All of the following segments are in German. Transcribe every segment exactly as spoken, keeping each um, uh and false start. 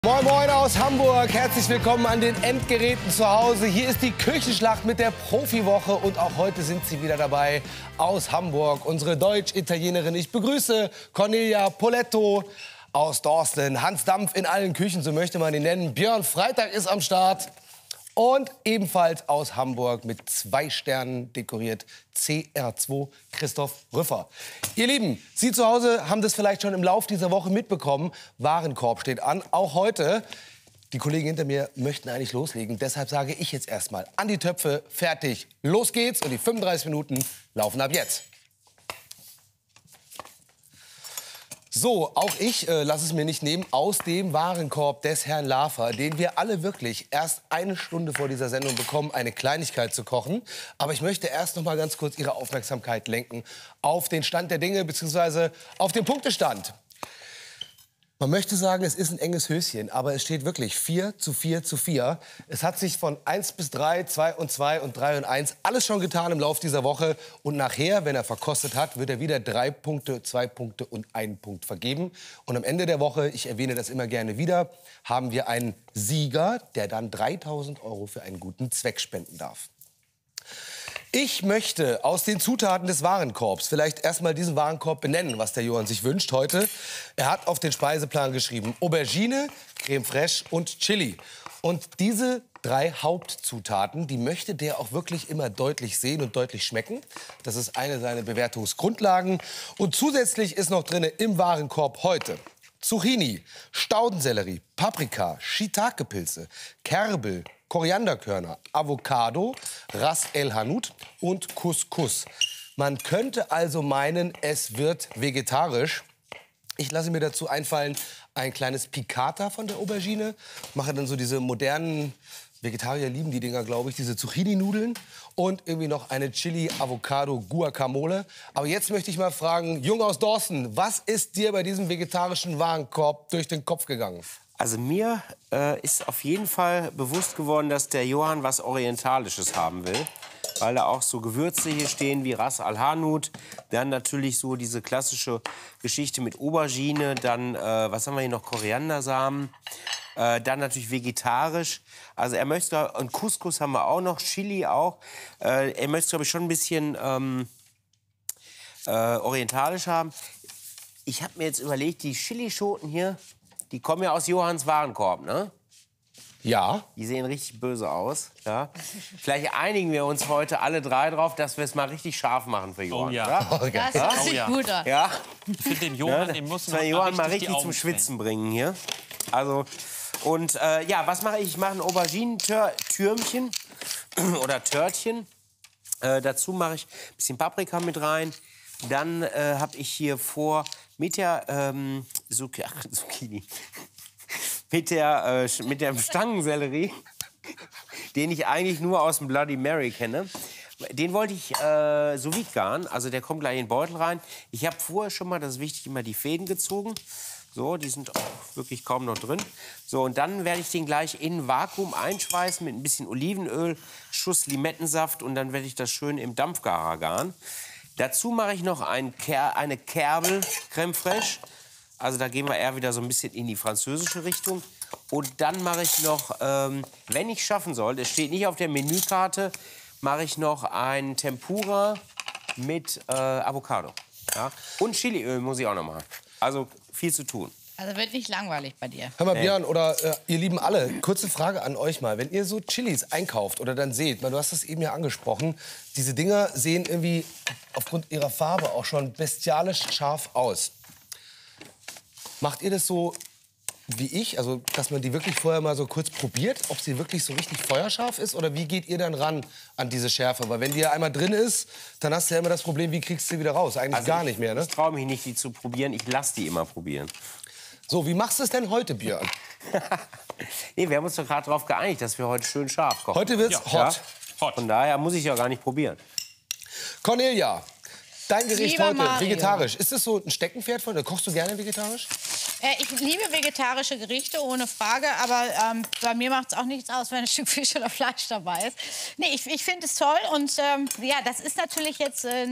Moin Moin aus Hamburg, herzlich willkommen an den Endgeräten zu Hause. Hier ist die Küchenschlacht mit der Profiwoche und auch heute sind sie wieder dabei aus Hamburg. Unsere Deutsch-Italienerin, ich begrüße Cornelia Poletto aus Dorsten. Hans Dampf in allen Küchen, so möchte man ihn nennen. Björn Freitag ist am Start. Und ebenfalls aus Hamburg mit zwei Sternen dekoriert, C R zwei, Christoph Rüffer. Ihr Lieben, Sie zu Hause haben das vielleicht schon im Laufe dieser Woche mitbekommen. Warenkorb steht an, auch heute. Die Kollegen hinter mir möchten eigentlich loslegen. Deshalb sage ich jetzt erstmal an die Töpfe, fertig, los geht's. Und die fünfunddreißig Minuten laufen ab jetzt. So, auch ich äh, lasse es mir nicht nehmen, aus dem Warenkorb des Herrn Lafer, den wir alle wirklich erst eine Stunde vor dieser Sendung bekommen, eine Kleinigkeit zu kochen. Aber ich möchte erst noch mal ganz kurz Ihre Aufmerksamkeit lenken auf den Stand der Dinge, beziehungsweise auf den Punktestand. Man möchte sagen, es ist ein enges Höschen, aber es steht wirklich vier zu vier zu vier. Es hat sich von eins bis drei, zwei und zwei und drei und eins alles schon getan im Laufe dieser Woche. Und nachher, wenn er verkostet hat, wird er wieder drei Punkte, zwei Punkte und einen Punkt vergeben. Und am Ende der Woche, ich erwähne das immer gerne wieder, haben wir einen Sieger, der dann dreitausend Euro für einen guten Zweck spenden darf. Ich möchte aus den Zutaten des Warenkorbs vielleicht erstmal diesen Warenkorb benennen, was der Johann sich wünscht heute. Er hat auf den Speiseplan geschrieben Aubergine, Creme fraiche und Chili. Und diese drei Hauptzutaten, die möchte der auch wirklich immer deutlich sehen und deutlich schmecken. Das ist eine seiner Bewertungsgrundlagen. Und zusätzlich ist noch drin im Warenkorb heute Zucchini, Staudensellerie, Paprika, Shiitake-Pilze, Kerbel, Korianderkörner, Avocado, Ras El Hanout und Couscous. Man könnte also meinen, es wird vegetarisch. Ich lasse mir dazu einfallen ein kleines Piccata von der Aubergine. Mache dann so diese modernen, Vegetarier lieben die Dinger, glaube ich, diese Zucchini-Nudeln. Und irgendwie noch eine Chili, Avocado, Guacamole. Aber jetzt möchte ich mal fragen, Jung aus Dorsten, was ist dir bei diesem vegetarischen Warenkorb durch den Kopf gegangen? Also mir äh, ist auf jeden Fall bewusst geworden, dass der Johann was Orientalisches haben will. Weil da auch so Gewürze hier stehen wie Ras Al Hanout. Dann natürlich so diese klassische Geschichte mit Aubergine. Dann, äh, was haben wir hier noch, Koriandersamen. Äh, dann natürlich vegetarisch. Also er möchte, und Couscous haben wir auch noch, Chili auch. Äh, er möchte, glaube ich, schon ein bisschen ähm, äh, orientalisch haben. Ich habe mir jetzt überlegt, die Chilischoten hier, die kommen ja aus Johanns Warenkorb, ne? Ja. Die sehen richtig böse aus. Ja. Vielleicht einigen wir uns heute alle drei drauf, dass wir es mal richtig scharf machen für Johann. Oh ja. Oder? Okay. Das hört sich Oh ja. gut an. Ja. Ich finde den Johann, Ja, den muss das war man Johann mal richtig richtig zum Schwitzen bringen hier. Also, und äh, ja, was mache ich? Ich mache ein Auberginen-Türmchen oder Törtchen. Äh, dazu mache ich ein bisschen Paprika mit rein. Dann äh, habe ich hier vor mit der ähm, Zuc Ach, Zucchini, mit der äh, mit dem Stangensellerie, den ich eigentlich nur aus dem Bloody Mary kenne. Den wollte ich äh, sous vide garen, also der kommt gleich in den Beutel rein. Ich habe vorher schon mal, das ist wichtig, immer die Fäden gezogen. So, die sind auch wirklich kaum noch drin. So, und dann werde ich den gleich in Vakuum einschweißen mit ein bisschen Olivenöl, Schuss Limettensaft und dann werde ich das schön im Dampfgarer garen. Dazu mache ich noch ein Ker eine Kerbel Creme fraiche. Also da gehen wir eher wieder so ein bisschen in die französische Richtung. Und dann mache ich noch, ähm, wenn ich schaffen soll, es steht nicht auf der Menükarte, mache ich noch ein Tempura mit äh, Avocado. Ja? Und Chiliöl muss ich auch noch machen. Also viel zu tun. Also wird nicht langweilig bei dir. Hör mal, Björn, oder äh, ihr Lieben alle, kurze Frage an euch mal. Wenn ihr so Chilis einkauft oder dann seht, du hast das eben ja angesprochen, diese Dinger sehen irgendwie aufgrund ihrer Farbe auch schon bestialisch scharf aus. Macht ihr das so wie ich, also dass man die wirklich vorher mal so kurz probiert, ob sie wirklich so richtig feuerscharf ist? Oder wie geht ihr dann ran an diese Schärfe? Weil wenn die ja einmal drin ist, dann hast du ja immer das Problem, wie kriegst du sie wieder raus? Eigentlich Also gar ich, nicht mehr, ne? Ich traue mich nicht, die zu probieren. Ich lasse die immer probieren. So, wie machst du es denn heute, Björn? Nee, wir haben uns doch gerade darauf geeinigt, dass wir heute schön scharf kochen. Heute wird's Ja. hot. Hot. Von daher muss ich ja gar nicht probieren. Cornelia, dein Gericht Lieber heute, Mario. vegetarisch. Ist das so ein Steckenpferd von dir? Kochst du gerne vegetarisch? Äh, ich liebe vegetarische Gerichte, ohne Frage. Aber ähm, bei mir macht es auch nichts aus, wenn ein Stück Fisch oder Fleisch dabei ist. Nee, ich, ich finde es toll. Und ähm, ja, das ist natürlich jetzt äh,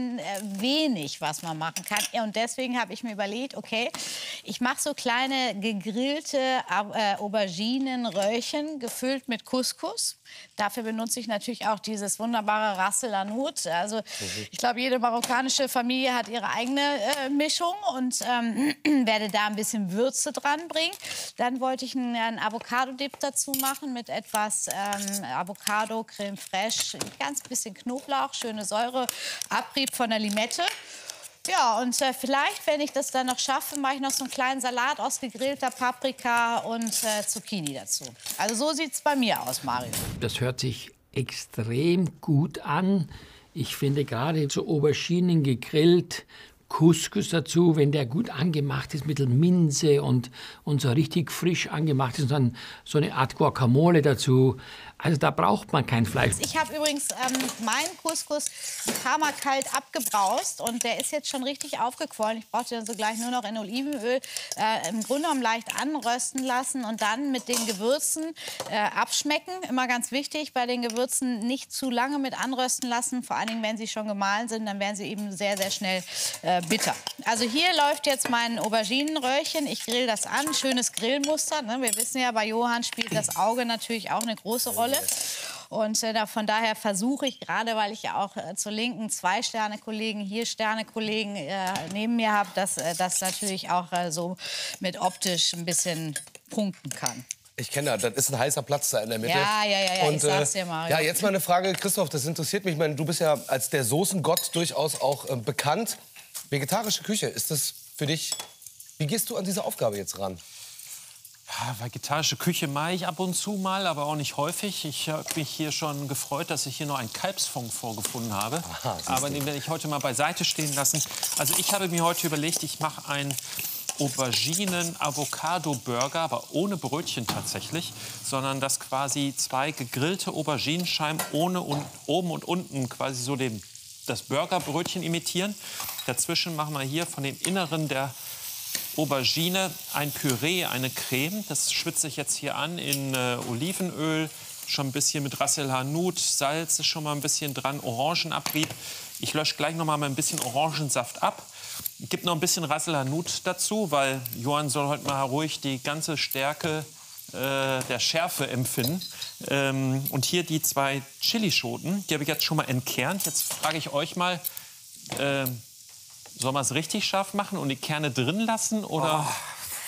wenig, was man machen kann. Ja, und deswegen habe ich mir überlegt, okay, ich mache so kleine gegrillte äh, Auberginenröllchen, gefüllt mit Couscous. Dafür benutze ich natürlich auch dieses wunderbare Ras el Hanout. Also mhm. ich glaube, jede marokkanische Familie hat ihre eigene äh, Mischung und ähm, werde da ein bisschen Würze dran bringen. Dann wollte ich einen, einen Avocado-Dip dazu machen mit etwas ähm, Avocado, Creme fraiche, ganz bisschen Knoblauch, schöne Säure, Abrieb von der Limette. Ja, und äh, vielleicht, wenn ich das dann noch schaffe, mache ich noch so einen kleinen Salat aus gegrillter Paprika und äh, Zucchini dazu. Also so sieht es bei mir aus, Mario. Das hört sich extrem gut an. Ich finde gerade so Auberginen gegrillt, Couscous dazu, wenn der gut angemacht ist mit Minze und, und so richtig frisch angemacht ist, und dann so eine Art Guacamole dazu. Also da braucht man kein Fleisch. Ich habe übrigens ähm, meinen Couscous ein paar Mal kalt abgebraust und der ist jetzt schon richtig aufgequollen. Ich brauchte dann so gleich nur noch in Olivenöl äh, im Grunde genommen leicht anrösten lassen und dann mit den Gewürzen äh, abschmecken. Immer ganz wichtig, bei den Gewürzen nicht zu lange mit anrösten lassen. Vor allen Dingen, wenn sie schon gemahlen sind, dann werden sie eben sehr, sehr schnell äh, bitter. Also hier läuft jetzt mein Auberginenröllchen. Ich grill das an, schönes Grillmuster. Ne? Wir wissen ja, bei Johann spielt das Auge natürlich auch eine große Rolle. Und äh, da, von daher versuche ich, gerade weil ich ja auch äh, zur Linken zwei Sterne-Kollegen, hier Sterne-Kollegen äh, neben mir habe, dass äh, das natürlich auch äh, so mit optisch ein bisschen punkten kann. Ich kenne das, das ist ein heißer Platz da in der Mitte. Ja, ja, ja, ja. Und, ich sag's dir mal. Ja, jetzt mal eine Frage, Christoph, das interessiert mich. Ich meine, du bist ja als der Soßengott durchaus auch äh, bekannt. Vegetarische Küche, ist das für dich, wie gehst du an diese Aufgabe jetzt ran? Ja, vegetarische Küche mache ich ab und zu mal, aber auch nicht häufig. Ich habe mich hier schon gefreut, dass ich hier noch einen Kalbsfond vorgefunden habe. Aha, aber den werde ich heute mal beiseite stehen lassen. Also ich habe mir heute überlegt, ich mache einen Auberginen-Avocado-Burger, aber ohne Brötchen tatsächlich, sondern dass quasi zwei gegrillte Auberginenscheiben ohne und, oben und unten quasi so den, das Burgerbrötchen imitieren. Dazwischen machen wir hier von den Inneren der Aubergine ein Püree, eine Creme. Das schwitze ich jetzt hier an in äh, Olivenöl, schon ein bisschen mit Ras el Hanout, Salz ist schon mal ein bisschen dran, Orangenabrieb. Ich lösche gleich noch mal ein bisschen Orangensaft ab. Ich gebe noch ein bisschen Ras el Hanout dazu, weil Johann soll heute mal ruhig die ganze Stärke äh, der Schärfe empfinden. Ähm, und hier die zwei Chilischoten, die habe ich jetzt schon mal entkernt. Jetzt frage ich euch mal, äh, soll man es richtig scharf machen und die Kerne drin lassen, oder? Oh.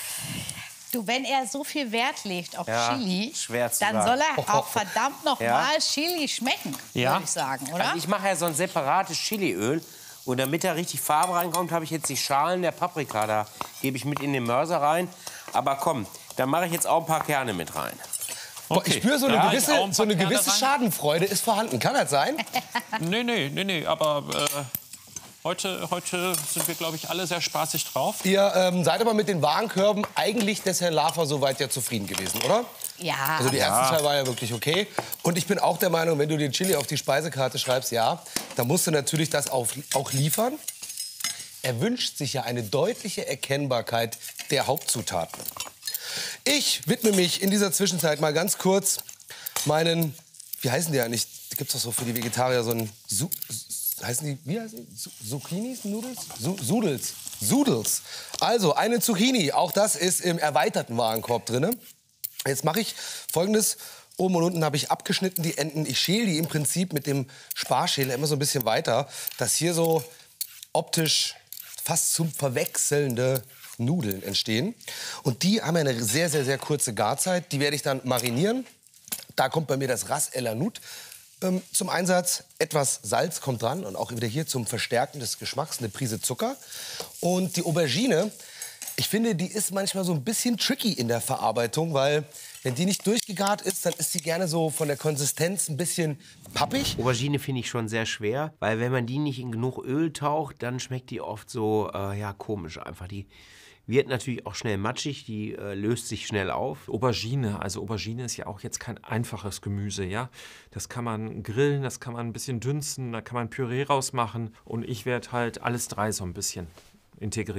Du, wenn er so viel Wert legt auf ja, Chili, schwer zu dann sagen. soll er auch verdammt noch ja. mal Chili schmecken, ja. würde ich sagen, oder? Also ich mache ja so ein separates Chiliöl. Und damit da richtig Farbe reinkommt, habe ich jetzt die Schalen der Paprika. Da gebe ich mit in den Mörser rein. Aber komm, da mache ich jetzt auch ein paar Kerne mit rein. Okay. Ich spüre so eine ja, gewisse, ein so eine gewisse Schadenfreude ist vorhanden. Kann das sein? Nee, nee, nee, nee. Aber äh, heute, heute sind wir, glaube ich, alle sehr spaßig drauf. Ihr ähm, seid aber mit den Warenkörben eigentlich des Herrn Lafer soweit ja zufrieden gewesen, oder? Ja. Also die ja. erste Teil war ja wirklich okay. Und ich bin auch der Meinung, wenn du den Chili auf die Speisekarte schreibst, ja, dann musst du natürlich das auch, auch liefern. Er wünscht sich ja eine deutliche Erkennbarkeit der Hauptzutaten. Ich widme mich in dieser Zwischenzeit mal ganz kurz meinen, wie heißen die eigentlich? Da gibt es doch so für die Vegetarier so einen, Su, heißen die, wie heißen die? Zucchinis, Nudels? Su, Sudels. Sudels. Also eine Zucchini, auch das ist im erweiterten Warenkorb drin. Jetzt mache ich Folgendes. Oben und unten habe ich abgeschnitten die Enden. Ich schäle die im Prinzip mit dem Sparschäler immer so ein bisschen weiter, dass hier so optisch fast zum Verwechselnde Nudeln entstehen. Und die haben eine sehr, sehr, sehr kurze Garzeit. Die werde ich dann marinieren. Da kommt bei mir das Ras el Hanout ähm, zum Einsatz. Etwas Salz kommt dran und auch wieder hier zum Verstärken des Geschmacks eine Prise Zucker. Und die Aubergine, ich finde, die ist manchmal so ein bisschen tricky in der Verarbeitung, weil wenn die nicht durchgegart ist, dann ist sie gerne so von der Konsistenz ein bisschen pappig. Aubergine finde ich schon sehr schwer, weil wenn man die nicht in genug Öl taucht, dann schmeckt die oft so äh, ja, komisch einfach. Die wird natürlich auch schnell matschig, die äh, löst sich schnell auf. Aubergine, also Aubergine ist ja auch jetzt kein einfaches Gemüse, ja. Das kann man grillen, das kann man ein bisschen dünsten, da kann man Püree rausmachen und ich werde halt alles drei so ein bisschen integrieren.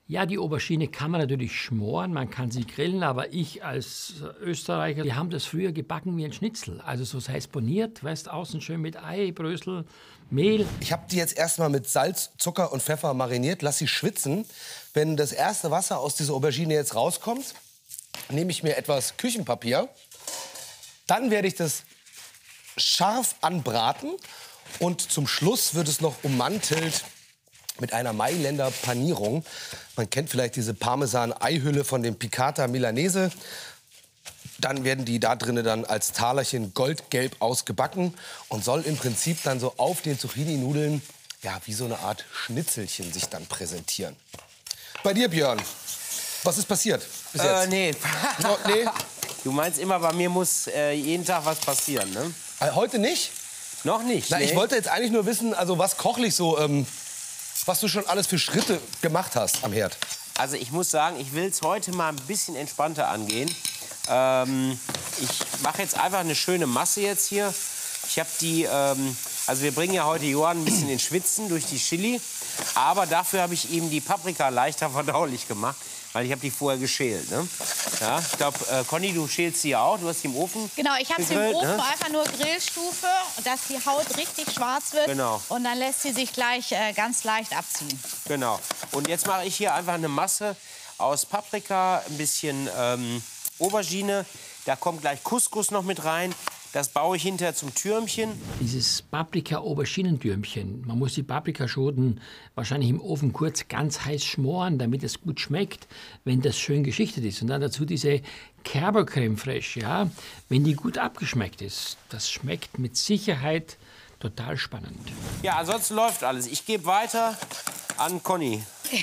Ja, die Aubergine kann man natürlich schmoren, man kann sie grillen, aber ich als Österreicher, wir haben das früher gebacken wie ein Schnitzel. Also so heißt boniert, weißt, außen schön mit Ei, Brösel, Mehl. Ich habe die jetzt erstmal mit Salz, Zucker und Pfeffer mariniert, lass sie schwitzen. Wenn das erste Wasser aus dieser Aubergine jetzt rauskommt, nehme ich mir etwas Küchenpapier. Dann werde ich das scharf anbraten und zum Schluss wird es noch ummantelt mit einer Mailänder Panierung. Man kennt vielleicht diese Parmesan-Eihülle von dem Piccata Milanese. Dann werden die da drinnen dann als Talerchen goldgelb ausgebacken und soll im Prinzip dann so auf den Zucchini-Nudeln ja, wie so eine Art Schnitzelchen sich dann präsentieren. Bei dir, Björn, was ist passiert bis jetzt? Äh, nee. No, nee. Du meinst immer, bei mir muss äh, jeden Tag was passieren, ne? Äh, Heute nicht? Noch nicht, Na, nee. ich wollte jetzt eigentlich nur wissen, also was kochlich so, ähm, was du schon alles für Schritte gemacht hast am Herd. Also ich muss sagen, ich will es heute mal ein bisschen entspannter angehen. Ähm, ich mache jetzt einfach eine schöne Masse jetzt hier. Ich habe die, ähm, also wir bringen ja heute Johann ein bisschen ins Schwitzen durch die Chili. Aber dafür habe ich ihm die Paprika leichter verdaulich gemacht, weil ich habe die vorher geschält. Ne? Ja, ich glaube, äh, Conny, du schälst sie ja auch, du hast sie im Ofen Genau, ich habe sie im gegrillt, Ofen ne? einfach nur Grillstufe, dass die Haut richtig schwarz wird. Genau. Und dann lässt sie sich gleich äh, ganz leicht abziehen. Genau. Und jetzt mache ich hier einfach eine Masse aus Paprika, ein bisschen ähm, Aubergine. Da kommt gleich Couscous noch mit rein. Das baue ich hinterher zum Türmchen. Dieses Paprika-Auberginentürmchen, man muss die Paprikaschoten wahrscheinlich im Ofen kurz ganz heiß schmoren, damit es gut schmeckt, wenn das schön geschichtet ist. Und dann dazu diese Kerber Creme Fraiche, ja, wenn die gut abgeschmeckt ist. Das schmeckt mit Sicherheit total spannend. Ja, ansonsten läuft alles. Ich gebe weiter an Conny.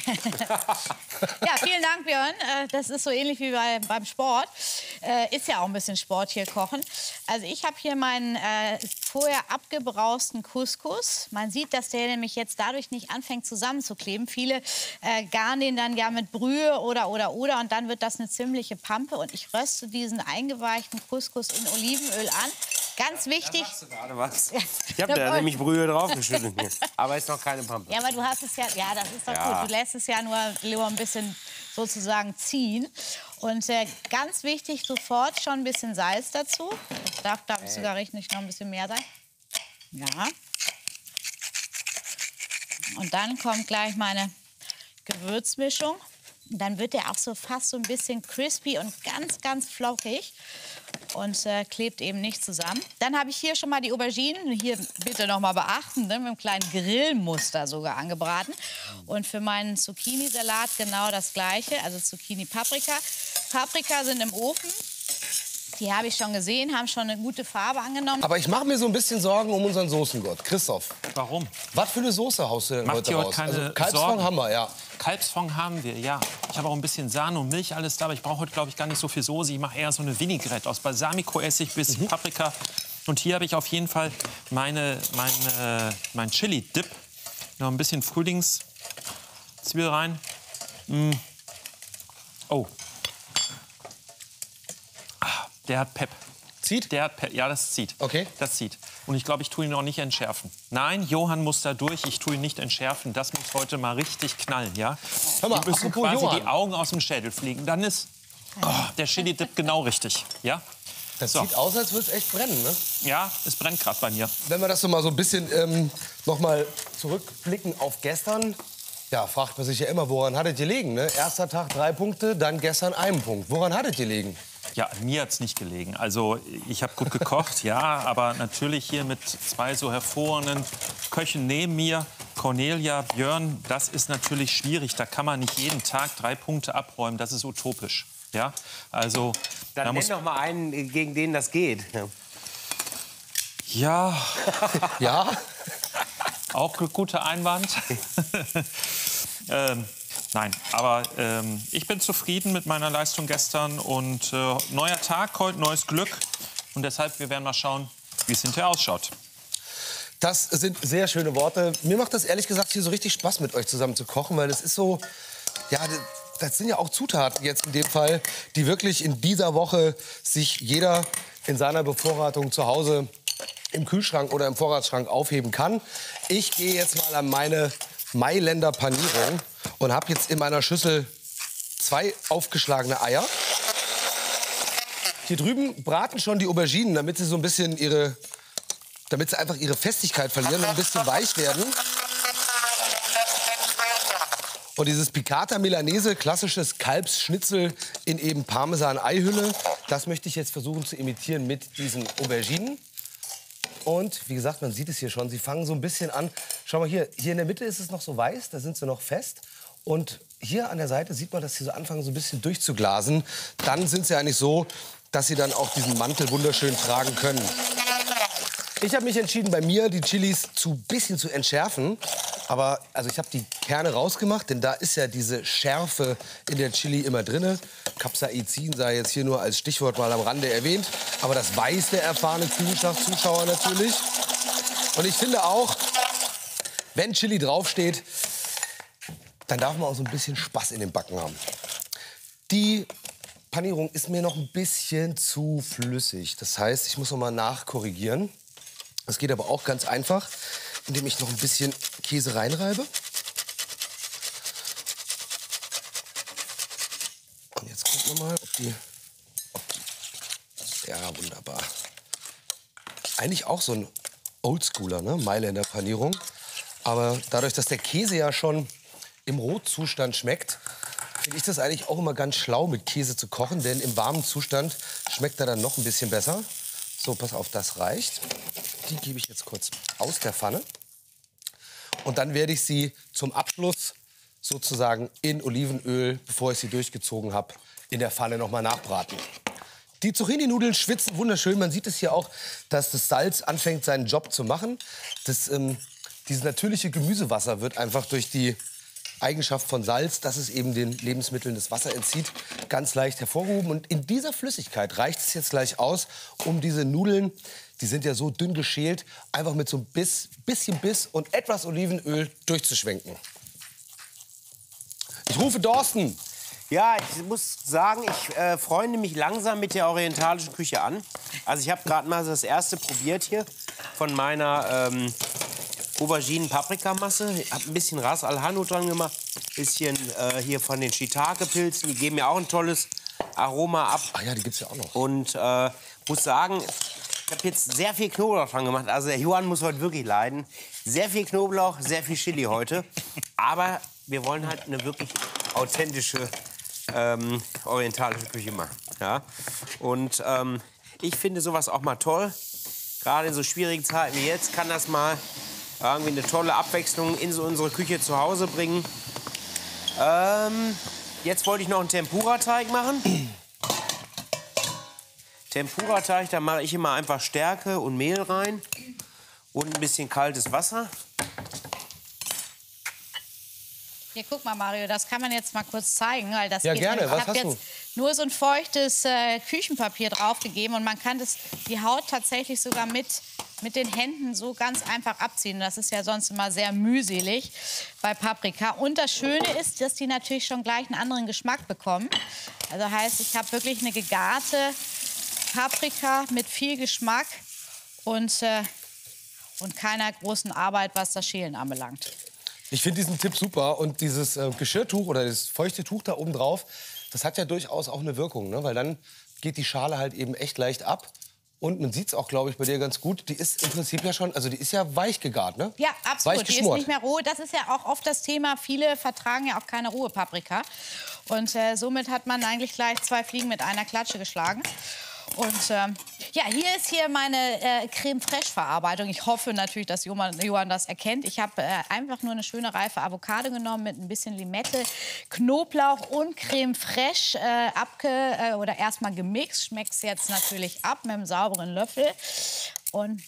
Ja, vielen Dank, Björn. Äh, Das ist so ähnlich wie bei, beim Sport. Äh, Ist ja auch ein bisschen Sport hier kochen. Also ich habe hier meinen äh, vorher abgebrausten Couscous. Man sieht, dass der nämlich jetzt dadurch nicht anfängt zusammenzukleben. Viele äh, garen den dann ja mit Brühe oder, oder, oder. Und dann wird das eine ziemliche Pampe. Und ich röste diesen eingeweichten Couscous in Olivenöl an. Ganz wichtig. Machst du gerade was? Ja. Ich habe da nämlich Brühe draufgeschüttet. hier. Aber ist noch keine Pampe. Ja, aber du hast es ja, ja, das ist doch Ja. gut. Du lässt es ja nur, nur ein bisschen sozusagen ziehen. Und äh, ganz wichtig, sofort schon ein bisschen Salz dazu. Das darf, darf sogar richtig noch ein bisschen mehr sein. Ja. Und dann kommt gleich meine Gewürzmischung. Und dann wird der auch so fast so ein bisschen crispy und ganz, ganz flockig. Und äh, klebt eben nicht zusammen. Dann habe ich hier schon mal die Auberginen, hier bitte noch mal beachten, ne, mit einem kleinen Grillmuster sogar angebraten. Und für meinen Zucchini-Salat genau das Gleiche, also Zucchini-Paprika. Paprika sind im Ofen. Die habe ich schon gesehen, haben schon eine gute Farbe angenommen. Aber ich mache mir so ein bisschen Sorgen um unseren Soßengott. Christoph, Warum? was für eine Soße haust du denn Macht heute ihr heute raus? keine Also Kalbsfond Sorgen? haben wir, ja. Kalbsfond haben wir, ja. Ich habe auch ein bisschen Sahne und Milch alles da, aber ich brauche heute, glaube ich, gar nicht so viel Soße. Ich mache eher so eine Vinaigrette aus Balsamico-Essig, bisschen Paprika. Und hier habe ich auf jeden Fall meine, meine, mein Chili-Dip. Noch ein bisschen Frühlingszwiebel rein. Mm. Oh. Ah, der hat Pep. Zieht? Der hat Pep. Ja, das zieht. Okay. Das zieht. Und ich glaube, ich tue ihn auch nicht entschärfen. Nein, Johann muss da durch. Ich tue ihn nicht entschärfen. Das muss heute mal richtig knallen, ja? Hör mal, Die müssen apropos quasi Johann. die Augen aus dem Schädel fliegen. Dann ist oh, der Chili-Dip genau richtig, ja? Das So. sieht aus, als würde es echt brennen, ne? Ja, es brennt gerade bei mir. Wenn wir das so mal so ein bisschen ähm, noch mal zurückblicken auf gestern, ja, fragt man sich ja immer, woran hattet ihr gelegen, ne? Erster Tag drei Punkte, dann gestern einen Punkt. Woran hattet ihr gelegen? Ja, mir hat's nicht gelegen. Also ich habe gut gekocht, ja, aber natürlich hier mit zwei so hervorragenden Köchen neben mir, Cornelia, Björn, das ist natürlich schwierig. Da kann man nicht jeden Tag drei Punkte abräumen. Das ist utopisch. Ja, also Dann da nenn muss doch mal einen, gegen den das geht. ja Ja? auch ein guter Einwand. ähm, nein, aber ähm, ich bin zufrieden mit meiner Leistung gestern und äh, neuer Tag, heute neues Glück und deshalb wir werden mal schauen, wie es hinterher ausschaut. Das sind sehr schöne Worte. Mir macht das ehrlich gesagt hier so richtig Spaß, mit euch zusammen zu kochen, weil das ist so, ja, das sind ja auch Zutaten jetzt in dem Fall, die wirklich in dieser Woche sich jeder in seiner Bevorratung zu Hause im Kühlschrank oder im Vorratsschrank aufheben kann. Ich gehe jetzt mal an meine Mailänder Panierung Und habe jetzt in meiner Schüssel zwei aufgeschlagene Eier. Hier drüben braten schon die Auberginen, damit sie so ein bisschen ihre, damit sie einfach ihre Festigkeit verlieren und ein bisschen weich werden. Und dieses Piccata Milanese, klassisches Kalbsschnitzel in eben Parmesan-Eihülle, das möchte ich jetzt versuchen zu imitieren mit diesen Auberginen. Und wie gesagt, man sieht es hier schon, sie fangen so ein bisschen an. Schau mal hier, hier in der Mitte ist es noch so weiß, da sind sie noch fest. Und hier an der Seite sieht man, dass sie so anfangen, so ein bisschen durchzuglasen. Dann sind sie eigentlich so, dass sie dann auch diesen Mantel wunderschön tragen können. Ich habe mich entschieden, bei mir die Chilis zu bisschen zu entschärfen. Aber also ich habe die Kerne rausgemacht, denn da ist ja diese Schärfe in der Chili immer drin. Capsaicin sei jetzt hier nur als Stichwort mal am Rande erwähnt. Aber das weiß der erfahrene Küchenchef-Zuschauer natürlich. Und ich finde auch, wenn Chili draufsteht, dann darf man auch so ein bisschen Spaß in den Backen haben. Die Panierung ist mir noch ein bisschen zu flüssig. Das heißt, ich muss noch mal nachkorrigieren. Das geht aber auch ganz einfach, indem ich noch ein bisschen Käse reinreibe. Und jetzt gucken wir mal, ob die, ob die... Ja, wunderbar. Eigentlich auch so ein Oldschooler, ne? Mailänder Panierung. Aber dadurch, dass der Käse ja schon im Rotzustand schmeckt, finde ich das eigentlich auch immer ganz schlau, mit Käse zu kochen. Denn im warmen Zustand schmeckt er dann noch ein bisschen besser. So, pass auf, das reicht. Die gebe ich jetzt kurz aus der Pfanne. Und dann werde ich sie zum Abschluss sozusagen in Olivenöl, bevor ich sie durchgezogen habe, in der Pfanne noch mal nachbraten. Die Zucchini-Nudeln schwitzen wunderschön. Man sieht es hier auch, dass das Salz anfängt, seinen Job zu machen. Das, ähm, dieses natürliche Gemüsewasser wird einfach durch die Eigenschaft von Salz, dass es eben den Lebensmitteln das Wasser entzieht, ganz leicht hervorgehoben. Und in dieser Flüssigkeit reicht es jetzt gleich aus, um diese Nudeln, die sind ja so dünn geschält, einfach mit so ein Biss, bisschen Biss und etwas Olivenöl durchzuschwenken. Ich rufe Dorsten. Ja, ich muss sagen, ich äh, freunde mich langsam mit der orientalischen Küche an. Also ich habe gerade mal das erste probiert hier von meiner ähm, Auberginen-Paprikamasse. Ich habe ein bisschen Ras Al Hanout dran gemacht, ein bisschen äh, hier von den Shiitake-Pilzen. Die geben ja auch ein tolles Aroma ab. Ach ja, die gibt's ja auch noch. Und äh, muss sagen, ich habe jetzt sehr viel Knoblauch dran gemacht. Also der Johann muss heute wirklich leiden. Sehr viel Knoblauch, sehr viel Chili heute. Aber wir wollen halt eine wirklich authentische ähm, orientalische Küche machen. Ja? Und ähm, ich finde sowas auch mal toll. Gerade in so schwierigen Zeiten wie jetzt kann das mal irgendwie eine tolle Abwechslung in so unsere Küche zu Hause bringen. Ähm, jetzt wollte ich noch einen Tempura-Teig machen. Tempura-Teig, da mache ich immer einfach Stärke und Mehl rein und ein bisschen kaltes Wasser. Hier, guck mal, Mario, das kann man jetzt mal kurz zeigen, weil das Ja, geht gerne. nicht. Was Ich habe hast jetzt nur so ein feuchtes äh, Küchenpapier draufgegeben und man kann das, die Haut tatsächlich sogar mit, mit den Händen so ganz einfach abziehen. Das ist ja sonst immer sehr mühselig bei Paprika. Und das Schöne ist, dass die natürlich schon gleich einen anderen Geschmack bekommen. Also heißt, ich habe wirklich eine gegarte Paprika mit viel Geschmack und, äh, und keiner großen Arbeit, was das Schälen anbelangt. Ich finde diesen Tipp super. Und dieses äh, Geschirrtuch oder das feuchte Tuch da oben drauf, das hat ja durchaus auch eine Wirkung. Ne? Weil dann geht die Schale halt eben echt leicht ab. Und man sieht es auch, glaube ich, bei dir ganz gut. Die ist im Prinzip ja schon, also die ist ja weich gegart, ne? Ja, absolut. Weich Die ist geschmort. nicht mehr roh. Das ist ja auch oft das Thema. Viele vertragen ja auch keine rohe Paprika. Und äh, somit hat man eigentlich gleich zwei Fliegen mit einer Klatsche geschlagen. Und ähm, ja, hier ist hier meine äh, Creme Fraiche Verarbeitung. Ich hoffe natürlich, dass Johann, Johann das erkennt. Ich habe äh, einfach nur eine schöne reife Avocado genommen mit ein bisschen Limette, Knoblauch und Creme Fraiche äh, abge äh, oder erstmal gemixt. Schmeckt es jetzt natürlich ab mit einem sauberen Löffel. Und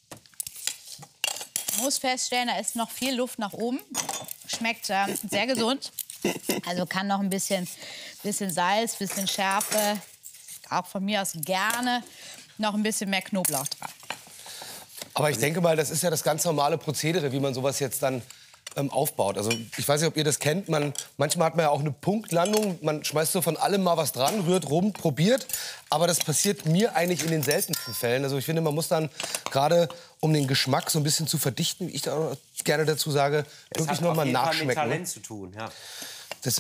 muss feststellen, da ist noch viel Luft nach oben. Schmeckt äh, sehr gesund. Also kann noch ein bisschen, bisschen Salz, bisschen Schärfe. Auch von mir aus gerne noch ein bisschen mehr Knoblauch dran. Aber ich denke mal, das ist ja das ganz normale Prozedere, wie man sowas jetzt dann ähm, aufbaut. Also ich weiß nicht, ob ihr das kennt. Man, manchmal hat man ja auch eine Punktlandung. Man schmeißt so von allem mal was dran, rührt rum, probiert. aber das passiert mir eigentlich in den seltensten Fällen. Also ich finde, man muss dann gerade, um den Geschmack so ein bisschen zu verdichten, wie ich da auch gerne dazu sage, Es wirklich hat noch auf mal jeden Fall nachschmecken. mit ne? Talent zu tun, ja. Das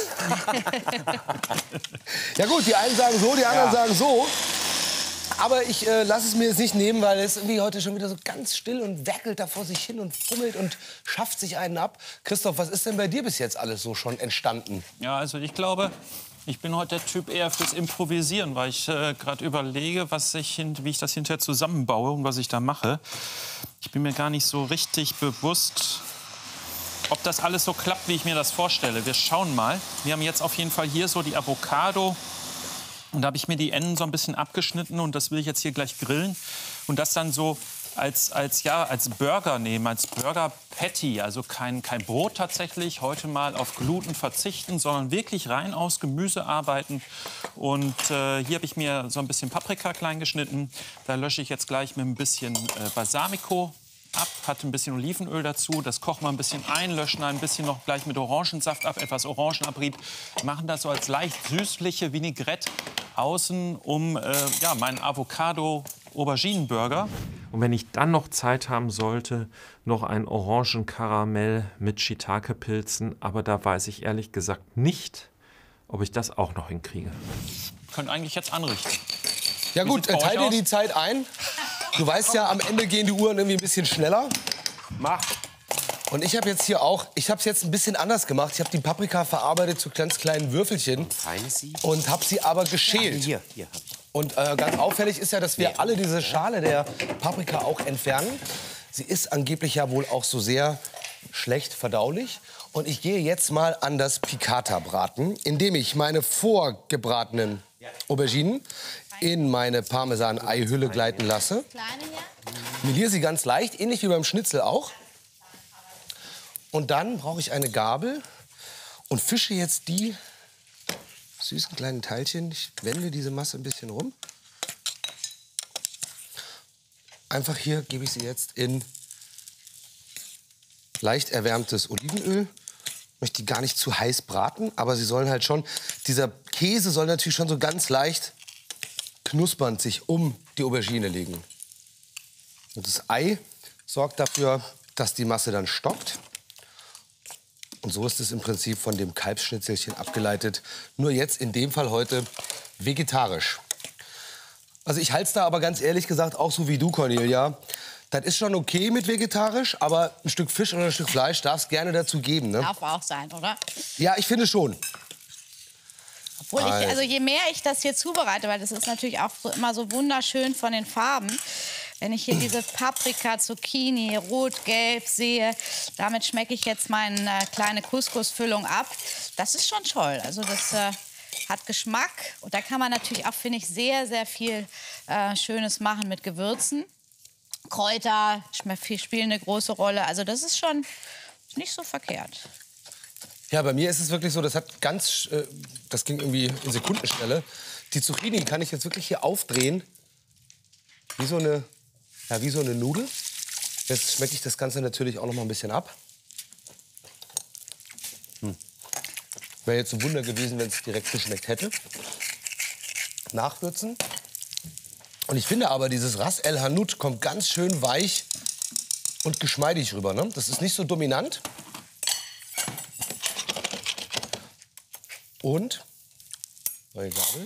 ja gut, die einen sagen so, die anderen Ja. sagen so. Aber ich äh, lasse es mir jetzt nicht nehmen, weil es irgendwie heute schon wieder so ganz still und werkelt da vor sich hin und fummelt und schafft sich einen ab. Christoph, was ist denn bei dir bis jetzt alles so schon entstanden? Ja, also ich glaube, ich bin heute der Typ eher fürs Improvisieren, weil ich äh, gerade überlege, was ich hin, wie ich das hinterher zusammenbaue und was ich da mache. Ich bin mir gar nicht so richtig bewusst, ob das alles so klappt, wie ich mir das vorstelle. Wir schauen mal. Wir haben jetzt auf jeden Fall hier so die Avocado. Und da habe ich mir die Enden so ein bisschen abgeschnitten und das will ich jetzt hier gleich grillen. Und das dann so als, als, ja, als Burger nehmen, als Burger Patty. Also kein, kein Brot tatsächlich, heute mal auf Gluten verzichten, sondern wirklich rein aus Gemüse arbeiten. Und äh, hier habe ich mir so ein bisschen Paprika klein geschnitten. Da lösche ich jetzt gleich mit ein bisschen äh, Balsamico ab, hat ein bisschen Olivenöl dazu, das kochen wir ein bisschen ein, löschen ein bisschen noch gleich mit Orangensaft ab, etwas Orangenabrieb, machen das so als leicht süßliche Vinaigrette außen um äh, ja, meinen Avocado-Auberginen-Burger. Und wenn ich dann noch Zeit haben sollte, noch ein Orangenkaramell mit Shiitake-Pilzen, aber da weiß ich ehrlich gesagt nicht, ob ich das auch noch hinkriege. Könnt eigentlich jetzt anrichten. Ja Wie gut, sieht's bei teil euch dir aus? die Zeit ein. Du weißt ja, am Ende gehen die Uhren irgendwie ein bisschen schneller. Mach. Und ich habe jetzt hier auch, ich habe es jetzt ein bisschen anders gemacht. Ich habe die Paprika verarbeitet zu ganz kleinen Würfelchen Feines Sie. und habe sie aber geschält. Hier, hier hab ich. Und äh, ganz auffällig ist ja, dass wir alle diese Schale der Paprika auch entfernen. Sie ist angeblich ja wohl auch so sehr schlecht verdaulich. Und ich gehe jetzt mal an das Piccata-Braten, indem ich meine vorgebratenen Auberginen in meine Parmesan-Eihülle gleiten lasse. Kleine hier? Meliere sie ganz leicht, ähnlich wie beim Schnitzel auch. Und dann brauche ich eine Gabel und fische jetzt die süßen kleinen Teilchen. Ich wende diese Masse ein bisschen rum. Einfach hier gebe ich sie jetzt in leicht erwärmtes Olivenöl. Ich möchte die gar nicht zu heiß braten, aber sie sollen halt schon, dieser Käse soll natürlich schon so ganz leicht knuspernd sich um die Aubergine legen. Und das Ei sorgt dafür, dass die Masse dann stockt. Und so ist es im Prinzip von dem Kalbsschnitzelchen abgeleitet. Nur jetzt in dem Fall heute vegetarisch. Also ich halte es da aber ganz ehrlich gesagt auch so wie du, Cornelia. Das ist schon okay mit vegetarisch, aber ein Stück Fisch oder ein Stück Fleisch darf es gerne dazu geben. Ne? Darf auch sein, oder? Ja, ich finde schon. Obwohl ich, also je mehr ich das hier zubereite, weil das ist natürlich auch so, immer so wunderschön von den Farben. Wenn ich hier diese Paprika, Zucchini, Rot, Gelb sehe, damit schmecke ich jetzt meine äh, kleine Couscous-Füllung ab. Das ist schon toll. Also das äh, hat Geschmack. Und da kann man natürlich auch, finde ich, sehr, sehr viel äh, Schönes machen mit Gewürzen. Kräuter spielen eine große Rolle. Also das ist schon nicht so verkehrt. Ja, bei mir ist es wirklich so, das hat ganz, äh, das ging irgendwie in Sekundenschnelle. Die Zucchini kann ich jetzt wirklich hier aufdrehen, wie so eine, ja, wie so eine Nudel. Jetzt schmecke ich das Ganze natürlich auch noch mal ein bisschen ab. Hm. Wäre jetzt ein Wunder gewesen, wenn es direkt geschmeckt hätte. Nachwürzen. Und ich finde aber, dieses Ras El Hanout kommt ganz schön weich und geschmeidig rüber. Ne? Das ist nicht so dominant. Und, neue Gabel.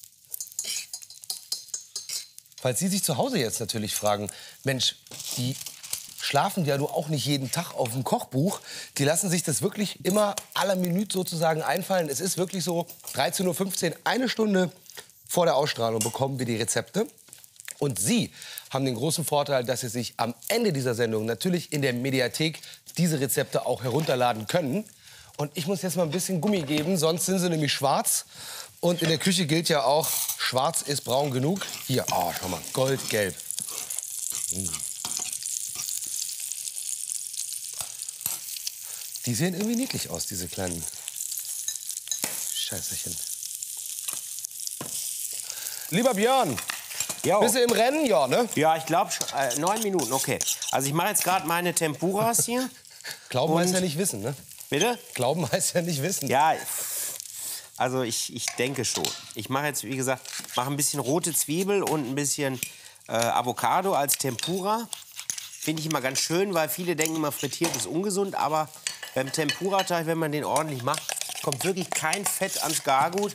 Falls Sie sich zu Hause jetzt natürlich fragen, Mensch, die schlafen ja du auch nicht jeden Tag auf dem Kochbuch. Die lassen sich das wirklich immer à la Minute sozusagen einfallen. Es ist wirklich so, dreizehn Uhr fünfzehn, eine Stunde vor der Ausstrahlung bekommen wir die Rezepte. Und Sie haben den großen Vorteil, dass Sie sich am Ende dieser Sendung natürlich in der Mediathek diese Rezepte auch herunterladen können. Und ich muss jetzt mal ein bisschen Gummi geben, sonst sind sie nämlich schwarz. Und in der Küche gilt ja auch, schwarz ist braun genug. Hier, oh, schau mal, goldgelb. Mm. Die sehen irgendwie niedlich aus, diese kleinen Scheißerchen. Lieber Björn, Jo. bist du im Rennen? Ja, ne? Ja, ich glaube, äh, neun Minuten, okay. Also ich mache jetzt gerade meine Tempuras hier. Glauben Und- heißt ja nicht wissen, ne? Bitte? Glauben heißt ja nicht wissen. Ja, Also ich, ich denke schon. Ich mache jetzt, wie gesagt, mache ein bisschen rote Zwiebel und ein bisschen äh, Avocado als Tempura. Finde ich immer ganz schön, weil viele denken immer, frittiert ist ungesund. Aber beim Tempura-Teig, wenn man den ordentlich macht, kommt wirklich kein Fett ans Gargut.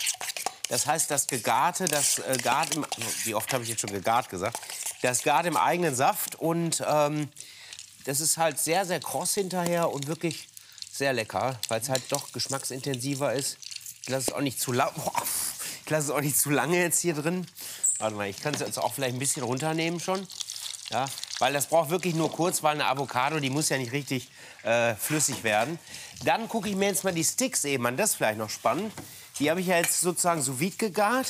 Das heißt, das Gegarte, das äh, gart im, wie oft habe ich jetzt schon gegart gesagt, das gart im eigenen Saft. Und ähm, das ist halt sehr, sehr kross hinterher und wirklich sehr lecker, weil es halt doch geschmacksintensiver ist. Ich lasse es auch nicht zu lang. Ich lasse es auch nicht zu lange jetzt hier drin. Warte mal, ich kann es jetzt auch vielleicht ein bisschen runternehmen schon. Ja, weil das braucht wirklich nur kurz, weil eine Avocado, die muss ja nicht richtig äh, flüssig werden. Dann gucke ich mir jetzt mal die Sticks eben an. Das ist vielleicht noch spannend. Die habe ich ja jetzt sozusagen sous vide gegart.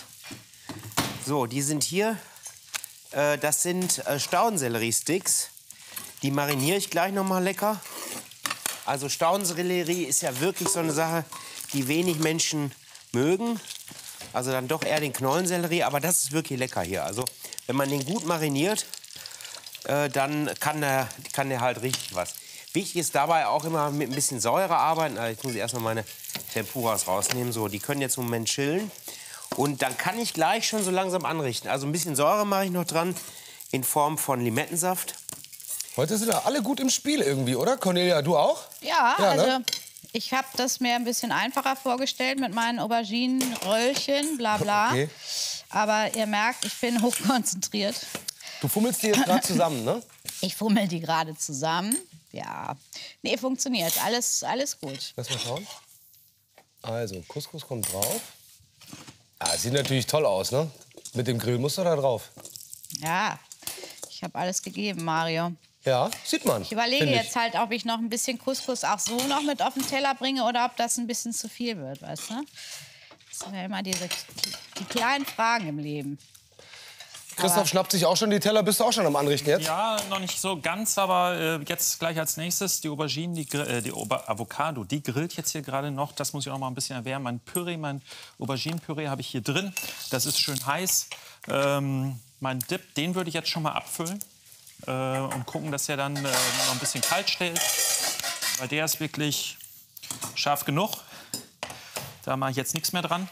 So, die sind hier. Äh, das sind äh, Staudensellerie-Sticks. Die mariniere ich gleich noch mal lecker. Also Staudensellerie ist ja wirklich so eine Sache, die wenig Menschen mögen. Also dann doch eher den Knollensellerie. Aber das ist wirklich lecker hier. Also wenn man den gut mariniert, äh, dann kann der, kann der halt richtig was. Wichtig ist dabei auch immer mit ein bisschen Säure arbeiten. Also jetzt muss ich erstmal meine Tempuras rausnehmen. So, die können jetzt im Moment chillen. Und dann kann ich gleich schon so langsam anrichten. Also ein bisschen Säure mache ich noch dran in Form von Limettensaft. Heute sind ja alle gut im Spiel irgendwie, oder? Cornelia, du auch? Ja, Ja, also ne? ich habe das mir ein bisschen einfacher vorgestellt mit meinen Auberginen, Röllchen, bla bla. Okay. Aber ihr merkt, ich bin hochkonzentriert. Du fummelst die jetzt gerade zusammen, ne? Ich fummel die gerade zusammen. Ja, nee, funktioniert. Alles, alles gut. Lass mal schauen. Also, Couscous kommt drauf. Ah, sieht natürlich toll aus, ne? Mit dem Grillmuster da drauf. Ja, ich habe alles gegeben, Mario. Ja, sieht man. Ich überlege find jetzt halt, ob ich noch ein bisschen Couscous auch so noch mit auf den Teller bringe oder ob das ein bisschen zu viel wird, weißt du? Das sind ja immer diese die kleinen Fragen im Leben. Christoph Aber schnappt sich auch schon die Teller. Bist du auch schon am Anrichten jetzt? Ja, noch nicht so ganz, aber äh, jetzt gleich als nächstes die Auberginen, die, Gr- äh, die Ober Avocado. Die grillt jetzt hier gerade noch. Das muss ich auch mal ein bisschen erwärmen. Mein Püree, mein Auberginenpüree habe ich hier drin. Das ist schön heiß. Ähm, mein Dip, den würde ich jetzt schon mal abfüllen äh, und gucken, dass er dann äh, noch ein bisschen kalt stellt. Weil der ist wirklich scharf genug. Da mache ich jetzt nichts mehr dran.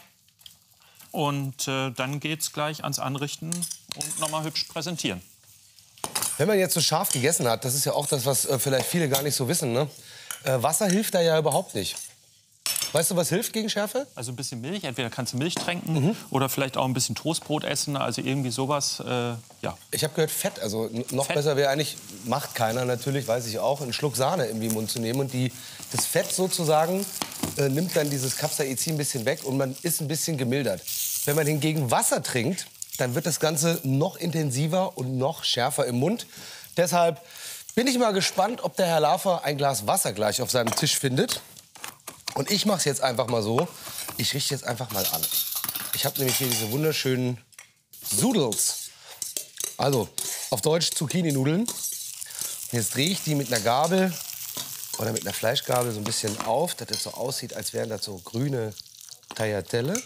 Und äh, dann geht's gleich ans Anrichten und noch mal hübsch präsentieren. Wenn man jetzt so scharf gegessen hat, das ist ja auch das, was äh, vielleicht viele gar nicht so wissen, ne? Äh, Wasser hilft da ja überhaupt nicht. Weißt du, was hilft gegen Schärfe? Also ein bisschen Milch, entweder kannst du Milch tränken mhm. oder vielleicht auch ein bisschen Toastbrot essen, also irgendwie sowas, äh, ja. Ich habe gehört, Fett, also n- noch Fett? besser wäre eigentlich, macht keiner natürlich, weiß ich auch, einen Schluck Sahne irgendwie im Mund zu nehmen und die, das Fett sozusagen äh, nimmt dann dieses Capsaicin ein bisschen weg und man ist ein bisschen gemildert. Wenn man hingegen Wasser trinkt, dann wird das Ganze noch intensiver und noch schärfer im Mund. Deshalb bin ich mal gespannt, ob der Herr Lafer ein Glas Wasser gleich auf seinem Tisch findet. Und ich mache es jetzt einfach mal so. Ich richte jetzt einfach mal an. Ich habe nämlich hier diese wunderschönen Zoodles. Also auf Deutsch Zucchini-Nudeln. Jetzt drehe ich die mit einer Gabel oder mit einer Fleischgabel so ein bisschen auf, dass das so aussieht, als wären das so grüne Tagliatelle.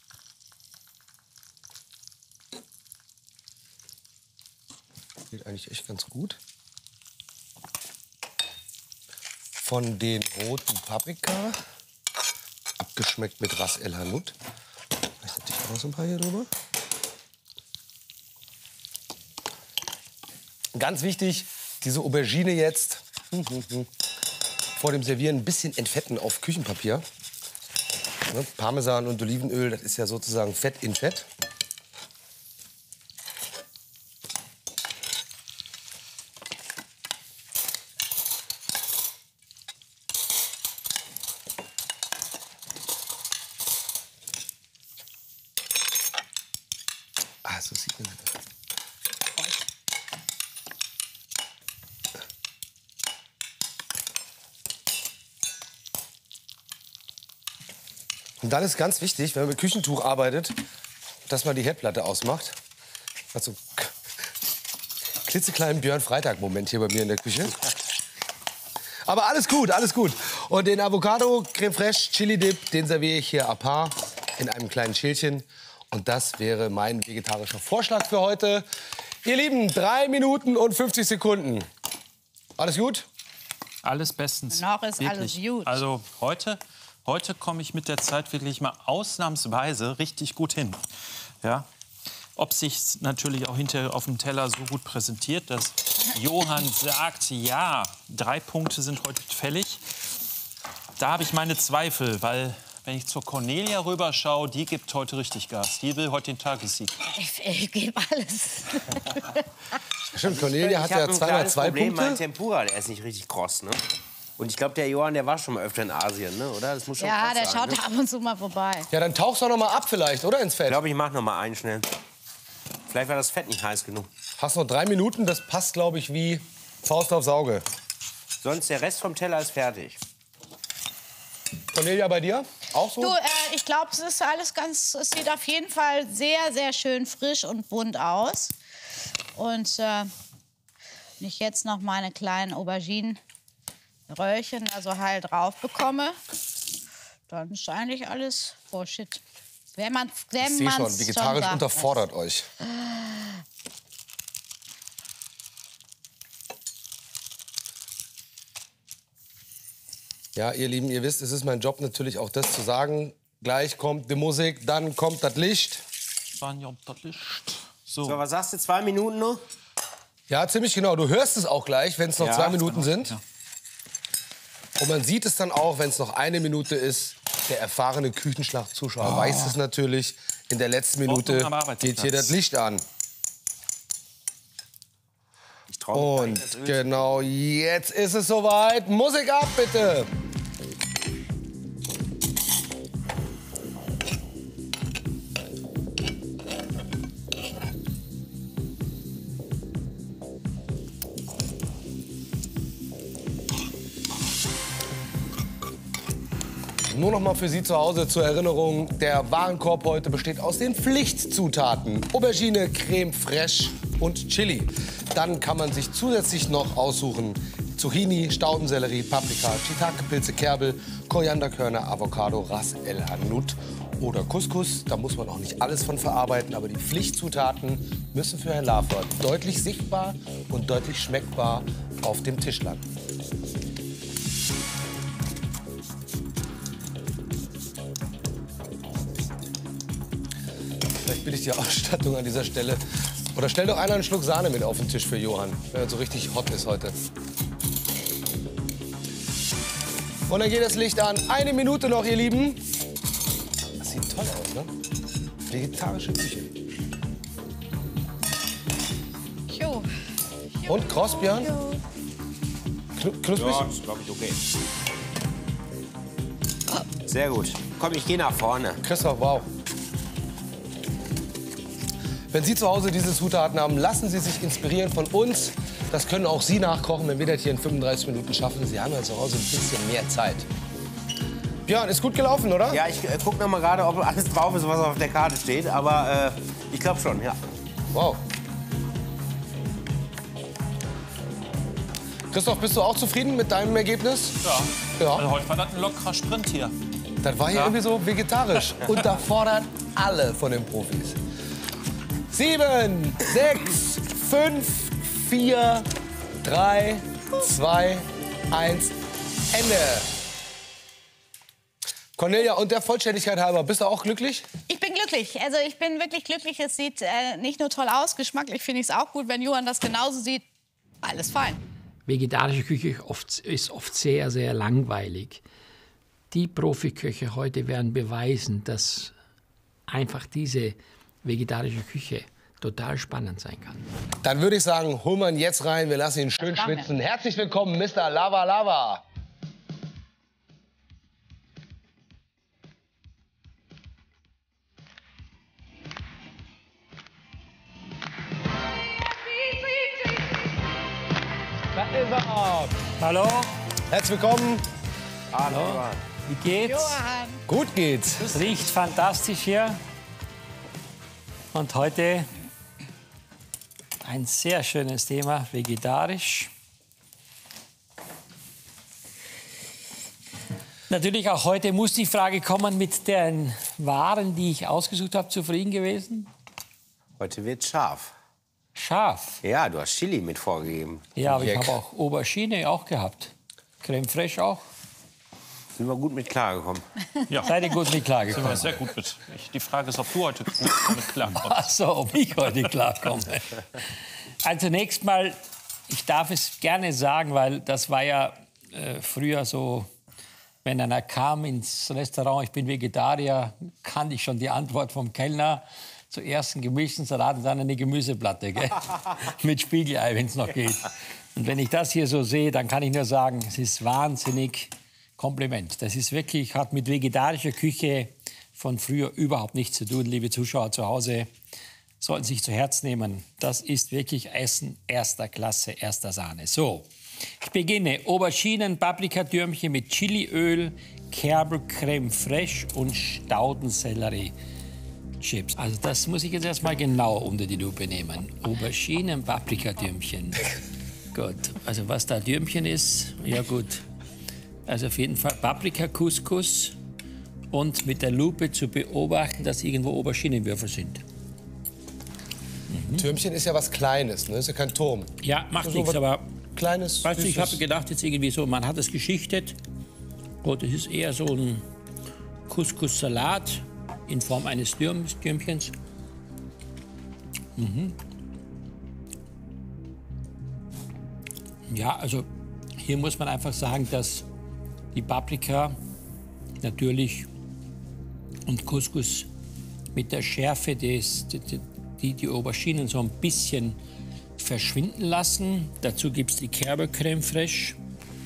Geht eigentlich echt ganz gut. Von den roten Paprika, abgeschmeckt mit Ras El Hanout. Vielleicht natürlich auch noch so ein paar hier drüber. Ganz wichtig, diese Aubergine jetzt vor dem Servieren ein bisschen entfetten auf Küchenpapier. Ne, Parmesan und Olivenöl, das ist ja sozusagen Fett in Fett. Ah, so sieht man das. Und dann ist ganz wichtig, wenn man mit Küchentuch arbeitet, dass man die Herdplatte ausmacht. Also klitzekleinen Björn Freitag-Moment hier bei mir in der Küche. Aber alles gut, alles gut. Und den Avocado Creme Fraiche Chili Dip, den serviere ich hier à part in einem kleinen Schälchen. Und das wäre mein vegetarischer Vorschlag für heute. Ihr Lieben, drei Minuten und fünfzig Sekunden. Alles gut? Alles bestens. Noch ist Wirklich. alles gut. Also heute Heute komme ich mit der Zeit wirklich mal ausnahmsweise richtig gut hin. Ja? Ob sich natürlich auch hinterher auf dem Teller so gut präsentiert, dass Johann sagt, ja, drei Punkte sind heute fällig. Da habe ich meine Zweifel, weil wenn ich zur Cornelia rüberschaue, die gibt heute richtig Gas. Die will heute den Tagessieg. Ich, ich gebe alles. Stimmt, Cornelia hat ja zweimal zwei Problem, Punkte. Mein Tempura, der ist nicht richtig kross, ne? Und ich glaube, der Johann, der war schon mal öfter in Asien, ne? Oder? Das muss schon Ja, krass der sein, schaut ne? ab und zu mal vorbei. Ja, dann tauchst du noch mal ab vielleicht, oder? Ins Fett. Ich glaube, ich mache noch mal einen schnell. Vielleicht war das Fett nicht heiß genug. Hast noch drei Minuten, das passt, glaube ich, wie Faust aufs Auge. Sonst der Rest vom Teller ist fertig. Cornelia, bei dir? Auch so? Du, äh, ich glaube, es ist alles ganz, es sieht auf jeden Fall sehr, sehr schön frisch und bunt aus. Und äh, wenn ich jetzt noch meine kleinen Auberginen-Röllchen also heil drauf bekomme, dann ist eigentlich alles, oh shit. Wenn man wenn Ich sehe schon, man's vegetarisch sagt, unterfordert euch. Ja, ihr Lieben, ihr wisst, es ist mein Job natürlich auch das zu sagen. Gleich kommt die Musik, dann kommt das Licht. Dann kommt das Licht. So. So, was sagst du? Zwei Minuten noch? Ja, ziemlich genau. Du hörst es auch gleich, wenn es noch Ja, zwei Minuten genau. sind. Ja. Und man sieht es dann auch, wenn es noch eine Minute ist. Der erfahrene Küchenschlacht-Zuschauer Oh. weiß es natürlich. In der letzten Minute Ordnung am Arbeitsplatz. geht hier das Licht an. Ich traue mich Und gar nicht, das Öl genau jetzt ist es soweit. Musik ab, bitte. Nur noch mal für Sie zu Hause zur Erinnerung, der Warenkorb heute besteht aus den Pflichtzutaten. Aubergine, Creme fraiche und Chili. Dann kann man sich zusätzlich noch aussuchen Zucchini, Staudensellerie, Paprika, Shiitake-Pilze, Kerbel, Korianderkörner, Avocado, Ras El Hanout oder Couscous. Da muss man auch nicht alles von verarbeiten, aber die Pflichtzutaten müssen für Herrn Laffer deutlich sichtbar und deutlich schmeckbar auf dem Tisch landen. Vielleicht billig die Ausstattung an dieser Stelle. Oder stell doch einer einen Schluck Sahne mit auf den Tisch für Johann, wenn er so richtig hot ist heute. Und dann geht das Licht an. Eine Minute noch, ihr Lieben. Das sieht toll aus, ne? Vegetarische Küche. Jo. Und kross, Björn? Knu knusprig? Ja, das ist, glaube ich, okay. Sehr gut. Komm, ich gehe nach vorne. Christoph, wow. Wenn Sie zu Hause diese Zutaten haben, lassen Sie sich inspirieren von uns. Das können auch Sie nachkochen, wenn wir das hier in fünfunddreißig Minuten schaffen. Sie haben ja zu Hause ein bisschen mehr Zeit. Björn, ist gut gelaufen, oder? Ja, ich äh, gucke noch mal gerade, ob alles drauf ist, was auf der Karte steht. Aber äh, ich glaube schon, ja. Wow. Christoph, bist du auch zufrieden mit deinem Ergebnis? Ja. Ja. Also heute war das ein lockerer Sprint hier. Das war hier Ja. irgendwie so vegetarisch. Unterfordert alle von den Profis. Sieben, sechs, fünf, vier, drei, zwei, eins, Ende. Cornelia, und der Vollständigkeit halber, bist du auch glücklich? Ich bin glücklich. Also ich bin wirklich glücklich. Es sieht äh, nicht nur toll aus, geschmacklich finde ich es auch gut. Wenn Johann das genauso sieht, alles fein. Vegetarische Küche oft, ist oft sehr, sehr langweilig. Die Profiköche heute werden beweisen, dass einfach diese vegetarische Küche total spannend sein kann. Dann würde ich sagen, holen wir ihn jetzt rein. Wir lassen ihn schön machen wir. schwitzen. Herzlich willkommen, Mister Lava Lava. Da ist er. Hallo, Herzlich willkommen. Hallo. Johann. wie geht's? Johann. Gut geht's. Es riecht fantastisch hier. Und heute ein sehr schönes Thema, vegetarisch. Natürlich auch heute muss die Frage kommen, mit den Waren, die ich ausgesucht habe, zufrieden gewesen? Heute wird scharf. Scharf. Ja, du hast Chili mit vorgegeben. Ja, aber ich Jack. habe auch Aubergine auch gehabt. Creme fraiche auch. Sind wir gut mit klargekommen? Ja. Seid ihr gut mit Sind wir klargekommen? sehr gut mit. Ich, die Frage ist, ob du heute gut damit klarkommst. Ach so, ob ich heute klarkomme. Also zunächst mal, ich darf es gerne sagen, weil das war ja äh, früher so, wenn einer kam ins Restaurant, ich bin Vegetarier, kannte ich schon die Antwort vom Kellner. Zuerst einen gemischten Salat und dann eine Gemüseplatte, gell? Mit Spiegelei, wenn es noch geht. Und wenn ich das hier so sehe, dann kann ich nur sagen, es ist wahnsinnig Kompliment. Das ist wirklich, hat mit vegetarischer Küche von früher überhaupt nichts zu tun. Liebe Zuschauer zu Hause, sollten sich zu Herzen nehmen. Das ist wirklich Essen erster Klasse, erster Sahne. So, ich beginne. Auberginen, Paprikatürmchen mit Chiliöl, Kerbel, Creme fraiche und Staudensellerie. Chips. Also das muss ich jetzt erstmal genau unter die Lupe nehmen. Auberginen, Paprikatürmchen. Gut, also was da Dürmchen ist, ja gut. Also auf jeden Fall Paprika-Couscous und mit der Lupe zu beobachten, dass irgendwo Auberginenwürfel sind. Mhm. Türmchen ist ja was Kleines, ne? Ist ja kein Turm. Ja, macht so nichts, aber Kleines, weißt du, ich süßes. habe gedacht jetzt irgendwie so, man hat es geschichtet. Gut, es ist eher so ein Couscous-Salat in Form eines Dürms, Dürmchens. Mhm. Ja, also hier muss man einfach sagen, dass die Paprika natürlich und Couscous mit der Schärfe des, die die Auberginen so ein bisschen verschwinden lassen. Dazu gibt es die Kerbel Creme fraiche.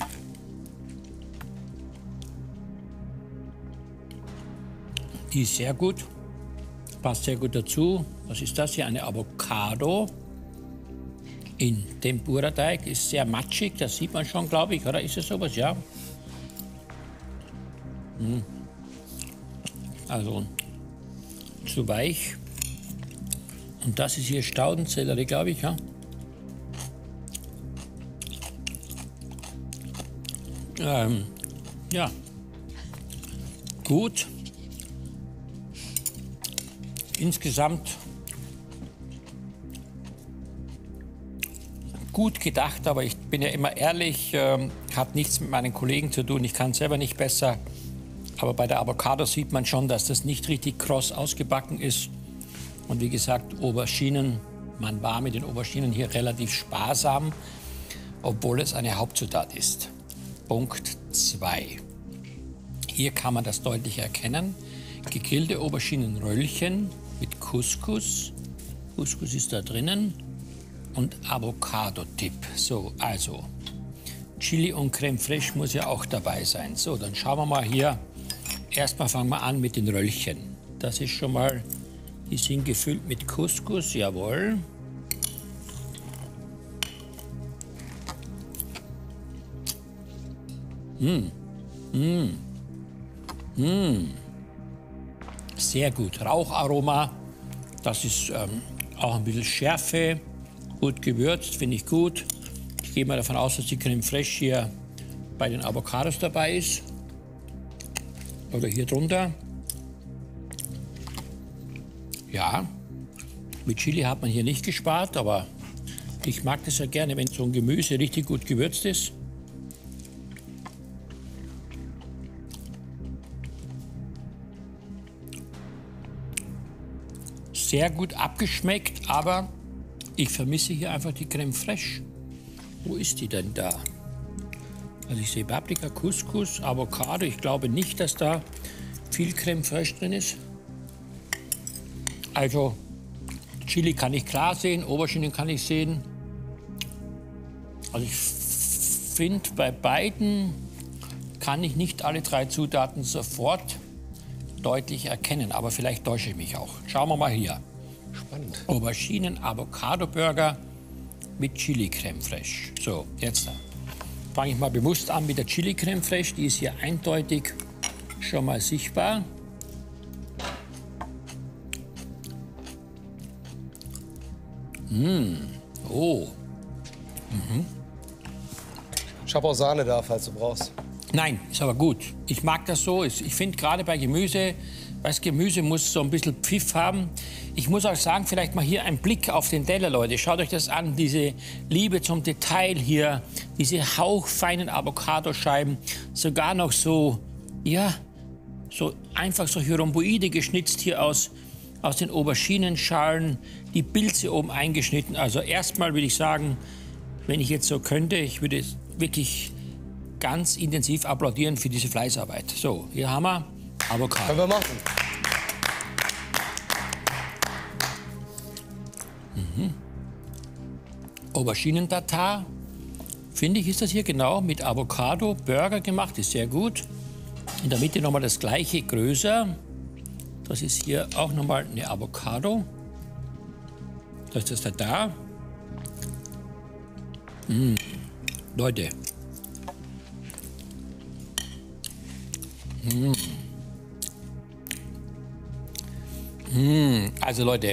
Die ist sehr gut, passt sehr gut dazu. Was ist das hier? Eine Avocado in Tempura-Teig. Ist sehr matschig, das sieht man schon, glaube ich. Oder ist es sowas? Ja. Hm. Also zu weich. Und das ist hier Staudensellerie, glaube ich. Ja. Ähm, ja. Gut. Insgesamt gut gedacht, aber ich bin ja immer ehrlich, ähm, hat nichts mit meinen Kollegen zu tun. Ich kann es selber nicht besser. Aber bei der Avocado sieht man schon, dass das nicht richtig kross ausgebacken ist. Und wie gesagt, Auberginen, man war mit den Auberginen hier relativ sparsam, obwohl es eine Hauptzutat ist. Punkt zwei. Hier kann man das deutlich erkennen. Gegrillte Auberginenröllchen mit Couscous. Couscous ist da drinnen. Und Avocado-Tipp. So, also Chili und Creme fraiche muss ja auch dabei sein. So, dann schauen wir mal hier. Erstmal fangen wir an mit den Röllchen. Das ist schon mal, die sind gefüllt mit Couscous, jawohl. Mmh. Mmh. Mmh. Sehr gut. Raucharoma. Das ist ähm, auch ein bisschen Schärfe. Gut gewürzt, finde ich gut. Ich gehe mal davon aus, dass die Creme fraiche hier bei den Avocados dabei ist. Oder hier drunter. Ja, mit Chili hat man hier nicht gespart, aber ich mag das ja gerne, wenn so ein Gemüse richtig gut gewürzt ist. Sehr gut abgeschmeckt, aber ich vermisse hier einfach die Creme fraiche. Wo ist die denn da? Also ich sehe Paprika, Couscous, Avocado. Ich glaube nicht, dass da viel Creme fraiche drin ist. Also Chili kann ich klar sehen, Auberginen kann ich sehen. Also ich finde, bei beiden kann ich nicht alle drei Zutaten sofort deutlich erkennen. Aber vielleicht täusche ich mich auch. Schauen wir mal hier. Spannend. Auberginen, Avocado-Burger mit Chili Creme fraiche. So, jetzt fange ich mal bewusst an mit der Chili Creme fraiche. Die ist hier eindeutig schon mal sichtbar. Mmh. Oh. Mhm. Ich habe auch Sahne da, falls du brauchst. Nein, ist aber gut. Ich mag das so. Ich finde gerade bei Gemüse, das Gemüse muss so ein bisschen Pfiff haben. Ich muss auch sagen, vielleicht mal hier ein Blick auf den Teller, Leute. Schaut euch das an, diese Liebe zum Detail hier, diese hauchfeinen Avocadoscheiben, sogar noch so ja, so einfach solche Rhomboide geschnitzt hier aus, aus den Auberginenschalen, die Pilze oben eingeschnitten. Also erstmal würde ich sagen, wenn ich jetzt so könnte, ich würde wirklich ganz intensiv applaudieren für diese Fleißarbeit. So, hier haben wir Avocado. Können wir machen. Mhm. Auberginen-Tatar, finde ich, ist das hier genau mit Avocado, Burger gemacht, ist sehr gut. In der Mitte nochmal das gleiche, größer. Das ist hier auch nochmal eine Avocado. Das ist das Tatar. Mmh. Leute. Mmh. Mmh. Also Leute,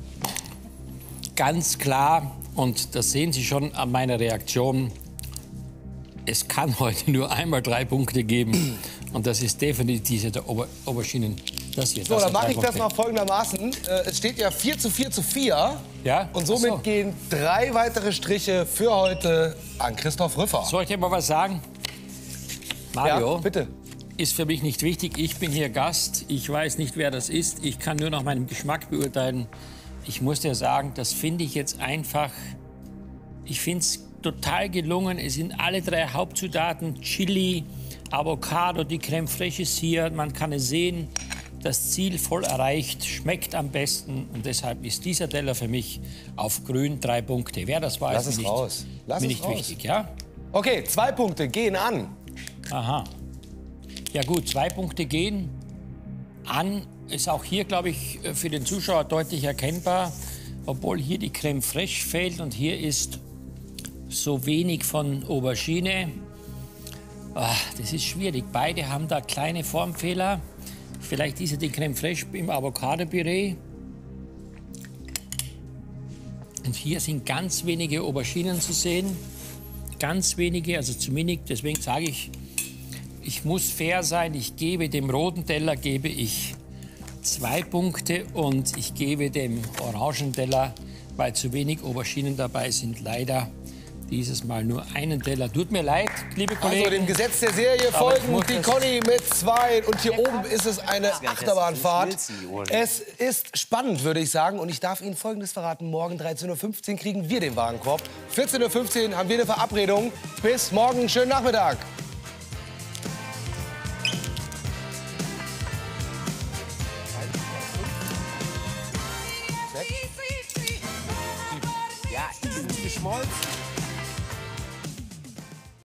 ganz klar, und das sehen Sie schon an meiner Reaktion, es kann heute nur einmal drei Punkte geben. Und das ist definitiv diese der Auber Auberginen. Das hier, So, das dann sind mache ich drei das Punkte. mal folgendermaßen. Äh, es steht ja vier zu vier zu vier. Ja? Und somit Ach so. gehen drei weitere Striche für heute an Christoph Rüffer. Soll ich dir mal was sagen? Mario, Ja, bitte. ist für mich nicht wichtig. Ich bin hier Gast. Ich weiß nicht, wer das ist. Ich kann nur nach meinem Geschmack beurteilen. Ich muss dir sagen, das finde ich jetzt einfach... Ich finde es total gelungen. Es sind alle drei Hauptzutaten. Chili, Avocado, die Creme fraiche ist hier. Man kann es sehen. Das Ziel voll erreicht. Schmeckt am besten. Und deshalb ist dieser Teller für mich auf grün drei Punkte. Wer das war, Lass ist es mir nicht, raus. Lass mir es nicht raus. wichtig. Ja? Okay, zwei Punkte gehen an. Aha. Ja gut, zwei Punkte gehen an. Ist auch hier, glaube ich, für den Zuschauer deutlich erkennbar. Obwohl hier die Creme fraiche fehlt und hier ist so wenig von Aubergine. Ah, das ist schwierig. Beide haben da kleine Formfehler. Vielleicht ist ja die Creme fraiche im Avocado-Püree. Und hier sind ganz wenige Auberginen zu sehen. Ganz wenige, also zu wenig. Deswegen sage ich, ich muss fair sein. Ich gebe dem roten Teller gebe ich zwei Punkte und ich gebe dem Orangenteller, weil zu wenig Auberginen dabei sind, leider dieses Mal nur einen Teller. Tut mir leid, liebe Kollegen. Also dem Gesetz der Serie Aber ich folgen muss die das- Conny mit zwei. Und hier oben ist es eine Das Achterbahnfahrt. will sie, oder? Es ist spannend, würde ich sagen. Und ich darf Ihnen Folgendes verraten. Morgen dreizehn Uhr fünfzehn kriegen wir den Warenkorb. vierzehn Uhr fünfzehn haben wir eine Verabredung. Bis morgen. Schönen Nachmittag. Ja, die sind geschmolzen.